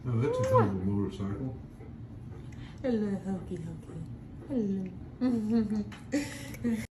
Oh, that's a hell of a motorcycle. Hello, Hokey Hokey. Hello.